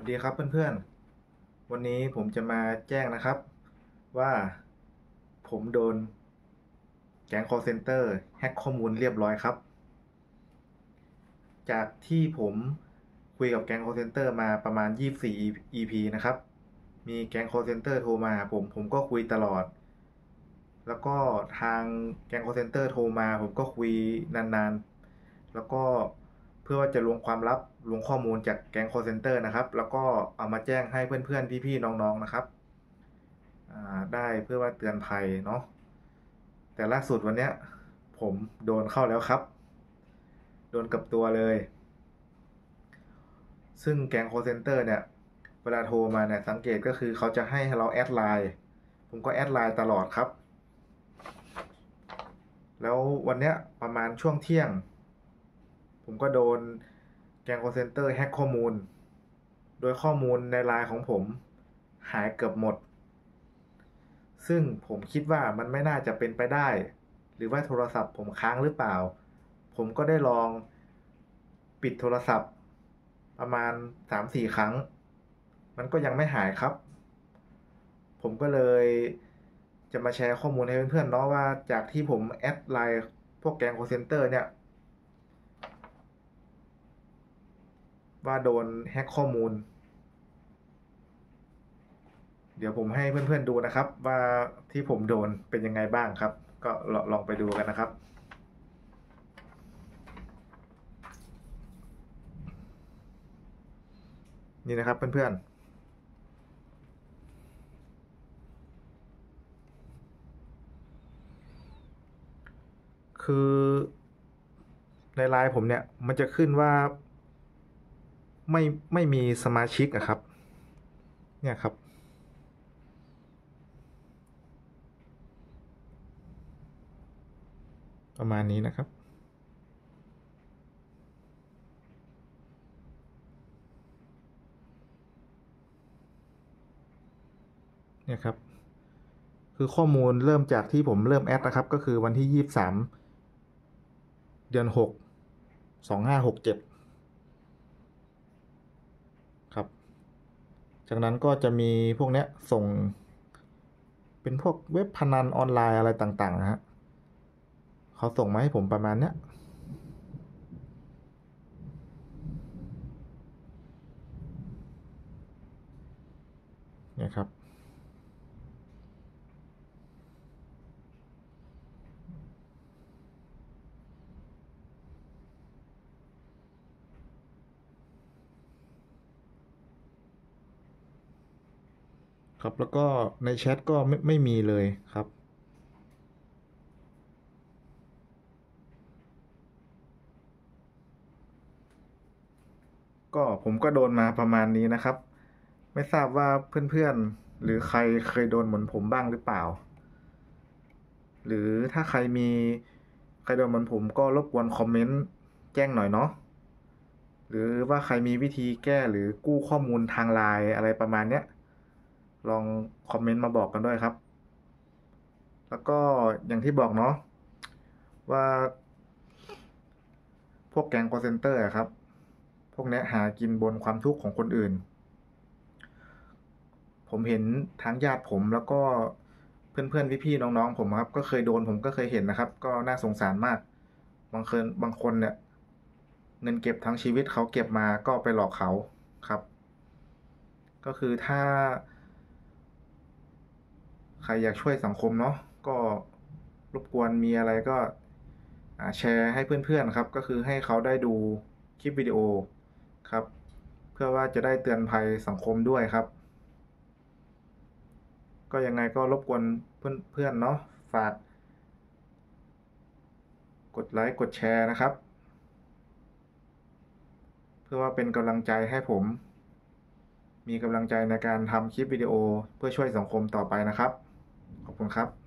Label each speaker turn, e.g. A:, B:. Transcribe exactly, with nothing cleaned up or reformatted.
A: ดีครับเพื่อนๆวันนี้ผมจะมาแจ้งนะครับว่าผมโดนแก๊ง call center แฮ็กข้อมูลเรียบร้อยครับจากที่ผมคุยกับแก๊ง call center มาประมาณยี่สิบสี่ อี พี นะครับมีแก๊ง call center โทรมาหาผมผมก็คุยตลอดแล้วก็ทางแก๊ง call center โทรมาผมก็คุยนานๆแล้วก็เพื่อว่าจะลวงความลับลวงข้อมูลจากแก๊ง call center นะครับแล้วก็เอามาแจ้งให้เพื่อนๆพี่ๆน้องๆนะครับได้เพื่อว่าเตือนภัยเนาะแต่ล่าสุดวันนี้ผมโดนเข้าแล้วครับโดนกับตัวเลยซึ่งแก๊ง call center เนี่ยเวลาโทรมาเนี่ยสังเกตก็คือเขาจะให้เราแอดไลน์ผมก็แอดไลน์ตลอดครับแล้ววันเนี้ยประมาณช่วงเที่ยงผมก็โดนแก๊ง call center แฮ็กข้อมูลโดยข้อมูลในไลน์ของผมหายเกือบหมดซึ่งผมคิดว่ามันไม่น่าจะเป็นไปได้หรือว่าโทรศัพท์ผมค้างหรือเปล่าผมก็ได้ลองปิดโทรศัพท์ประมาณ สามถึงสี่ ครั้งมันก็ยังไม่หายครับผมก็เลยจะมาแชร์ข้อมูลให้เพื่อนๆเนาะว่าจากที่ผมแอดไลน์พวกแก๊ง call center เนี่ยว่าโดนแฮ็กข้อมูลเดี๋ยวผมให้เพื่อนๆดูนะครับว่าที่ผมโดนเป็นยังไงบ้างครับก็ลองไปดูกันนะครับนี่นะครับเพื่อนๆคือในไลน์ผมเนี่ยมันจะขึ้นว่าไม่ไม่มีสมาชิกอะครับเนี่ยครับประมาณนี้นะครับเนี่ยครับคือข้อมูลเริ่มจากที่ผมเริ่มแอดนะครับก็คือวันที่ยี่สิบสามเดือนหกสองห้าหกเจ็ดครับจากนั้นก็จะมีพวกเนี้ยส่งเป็นพวกเว็บพนันออนไลน์อะไรต่างๆนะฮะเขาส่งมาให้ผมประมาณเนี้ยเนี่ยครับครับแล้วก็ในแชทก็ไม่ไม่มีเลยครับก็ผมก็โดนมาประมาณนี้นะครับไม่ทราบว่าเพื่อนๆหรือใครเคยโดนเหมือนผมบ้างหรือเปล่าหรือถ้าใครมีใครโดนเหมือนผมก็รบกวนคอมเมนต์แจ้งหน่อยเนาะหรือว่าใครมีวิธีแก้หรือกู้ข้อมูลทางไลน์อะไรประมาณเนี้ยลองคอมเมนต์มาบอกกันด้วยครับแล้วก็อย่างที่บอกเนาะว่าพวกแก๊ง call center อะครับพวกเนี้ยหากินบนความทุกข์ของคนอื่นผมเห็นทั้งญาติผมแล้วก็เพื่อนๆพี่ๆน้องๆผมครับก็เคยโดนผมก็เคยเห็นนะครับก็น่าสงสารมากบางคนบางคนเนี่ยเงินเก็บทั้งชีวิตเขาเก็บมาก็ไปหลอกเขาครับก็คือถ้าใครอยากช่วยสังคมเนาะก็รบกวนมีอะไรก็แชร์ให้เพื่อนๆครับก็คือให้เขาได้ดูคลิปวิดีโอครับเพื่อว่าจะได้เตือนภัยสังคมด้วยครับก็ยังไงก็รบกวนเพื่อนๆเนาะฝากกดไลค์กดแชร์นะครับเพื่อว่าเป็นกำลังใจให้ผมมีกำลังใจในการทำคลิปวิดีโอเพื่อช่วยสังคมต่อไปนะครับขอบคุณครับ